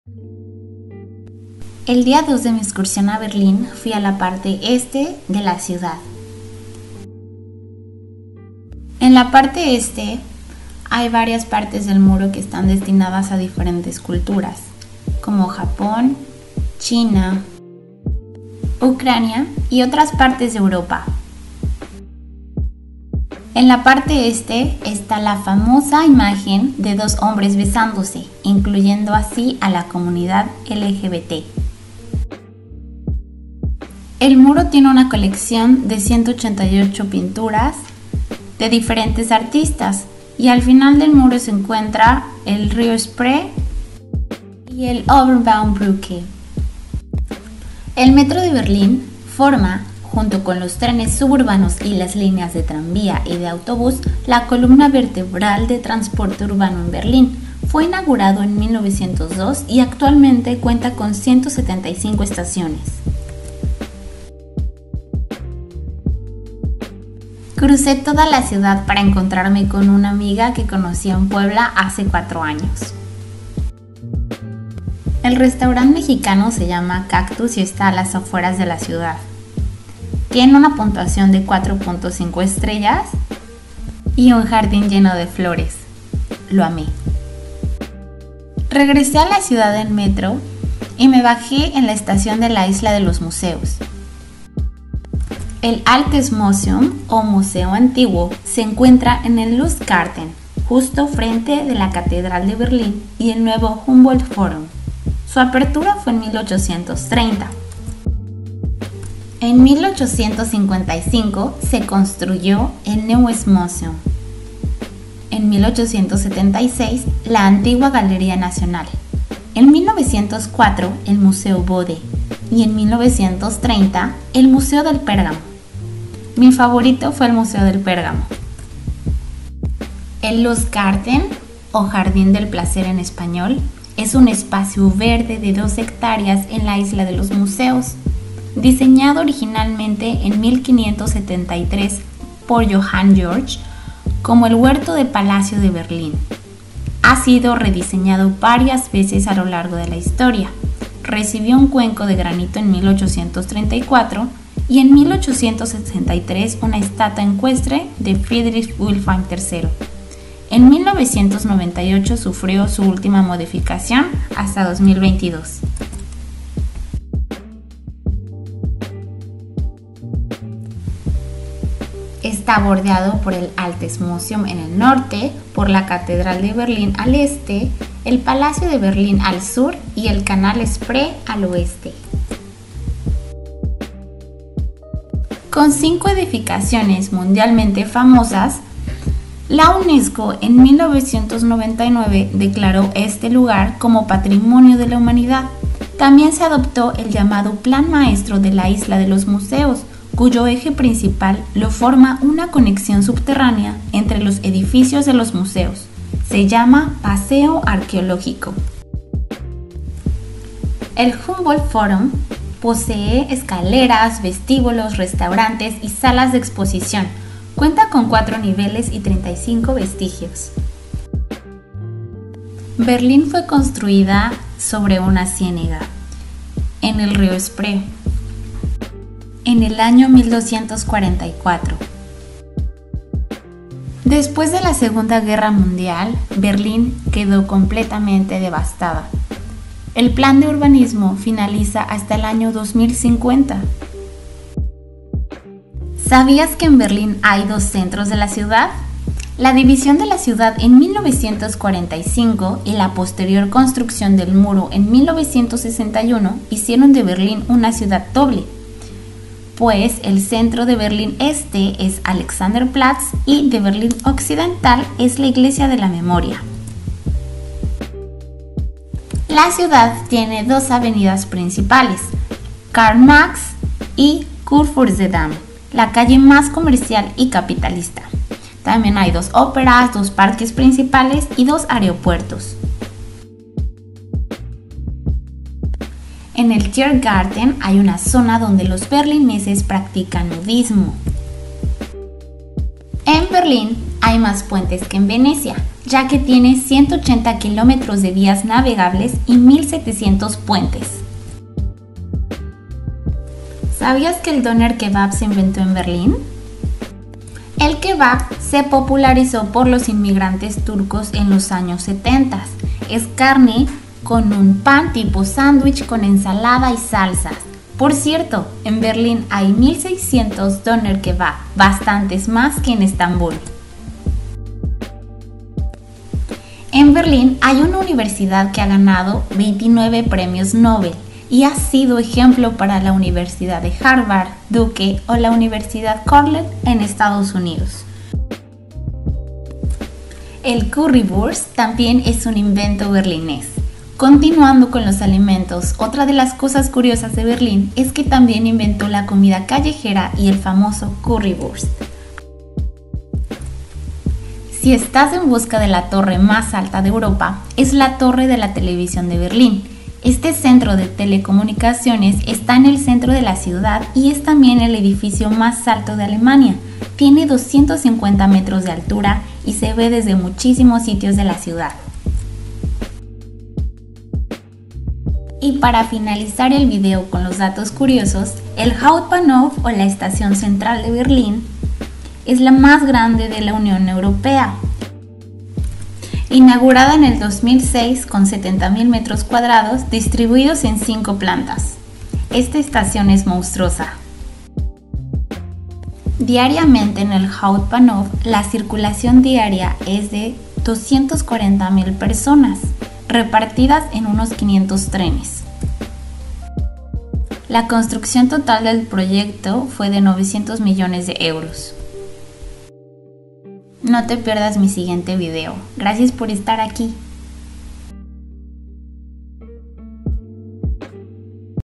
El día 2 de mi excursión a Berlín fui a la parte este de la ciudad. En la parte este hay varias partes del muro que están destinadas a diferentes culturas, como Japón, China, Ucrania y otras partes de Europa. En la parte este está la famosa imagen de dos hombres besándose, incluyendo así a la comunidad LGBT. El muro tiene una colección de 188 pinturas de diferentes artistas y al final del muro se encuentra el río Spree y el Oberbaumbrücke. El metro de Berlín forma, junto con los trenes suburbanos y las líneas de tranvía y de autobús, la columna vertebral de transporte urbano en Berlín. Fue inaugurado en 1902 y actualmente cuenta con 175 estaciones. Crucé toda la ciudad para encontrarme con una amiga que conocí en Puebla hace 4 años. El restaurante mexicano se llama Cactus y está a las afueras de la ciudad. Tiene una puntuación de 4.5 estrellas y un jardín lleno de flores. Lo amé. Regresé a la ciudad en metro y me bajé en la estación de la Isla de los Museos. El Altes Museum o Museo Antiguo se encuentra en el Lustgarten, justo frente de la Catedral de Berlín y el nuevo Humboldt Forum. Su apertura fue en 1830. En 1855 se construyó el Neues Museum. En 1876 la antigua Galería Nacional. En 1904 el Museo Bode y en 1930 el Museo del Pérgamo. Mi favorito fue el Museo del Pérgamo. El Lustgarten, o Jardín del Placer en español, es un espacio verde de 2 hectáreas en la Isla de los Museos, diseñado originalmente en 1573 por Johann Georg como el Huerto de Palacio de Berlín. Ha sido rediseñado varias veces a lo largo de la historia. Recibió un cuenco de granito en 1834 y en 1863 una estatua ecuestre de Friedrich Wilhelm III. En 1998 sufrió su última modificación hasta 2022. Está bordeado por el Altes Museum en el norte, por la Catedral de Berlín al este, el Palacio de Berlín al sur y el Canal Spree al oeste. Con 5 edificaciones mundialmente famosas, la UNESCO en 1999 declaró este lugar como Patrimonio de la Humanidad. También se adoptó el llamado Plan Maestro de la Isla de los Museos, cuyo eje principal lo forma una conexión subterránea entre los edificios de los museos. Se llama Paseo Arqueológico. El Humboldt Forum posee escaleras, vestíbulos, restaurantes y salas de exposición. Cuenta con 4 niveles y 35 vestigios. Berlín fue construida sobre una ciénaga, en el río Spree, en el año 1244. Después de la Segunda Guerra Mundial, Berlín quedó completamente devastada. El plan de urbanismo finaliza hasta el año 2050. ¿Sabías que en Berlín hay 2 centros de la ciudad? La división de la ciudad en 1945 y la posterior construcción del muro en 1961 hicieron de Berlín una ciudad doble, pues el centro de Berlín Este es Alexanderplatz y de Berlín Occidental es la Iglesia de la Memoria. La ciudad tiene 2 avenidas principales, Karl Marx y Kurfürstendamm, la calle más comercial y capitalista. También hay 2 óperas, 2 parques principales y 2 aeropuertos. En el Tiergarten hay una zona donde los berlineses practican nudismo. En Berlín hay más puentes que en Venecia. ya que tiene 180 kilómetros de vías navegables y 1.700 puentes. ¿Sabías que el doner kebab se inventó en Berlín? El kebab se popularizó por los inmigrantes turcos en los años 70. Es carne con un pan tipo sándwich con ensalada y salsas. Por cierto, en Berlín hay 1.600 doner kebab, bastantes más que en Estambul. En Berlín hay una universidad que ha ganado 29 premios Nobel y ha sido ejemplo para la Universidad de Harvard, Duke o la Universidad Cornell en Estados Unidos. El currywurst también es un invento berlinés. Continuando con los alimentos, otra de las cosas curiosas de Berlín es que también inventó la comida callejera y el famoso currywurst. Si estás en busca de la torre más alta de Europa, es la Torre de la Televisión de Berlín. Este centro de telecomunicaciones está en el centro de la ciudad y es también el edificio más alto de Alemania. Tiene 250 metros de altura y se ve desde muchísimos sitios de la ciudad. Y para finalizar el video con los datos curiosos, el Hauptbahnhof o la estación central de Berlín es la más grande de la Unión Europea. Inaugurada en el 2006 con 70.000 metros cuadrados distribuidos en 5 plantas. Esta estación es monstruosa. Diariamente en el Hauptbahnhof la circulación diaria es de 240.000 personas, repartidas en unos 500 trenes. La construcción total del proyecto fue de 900 millones de euros. No te pierdas mi siguiente video. Gracias por estar aquí.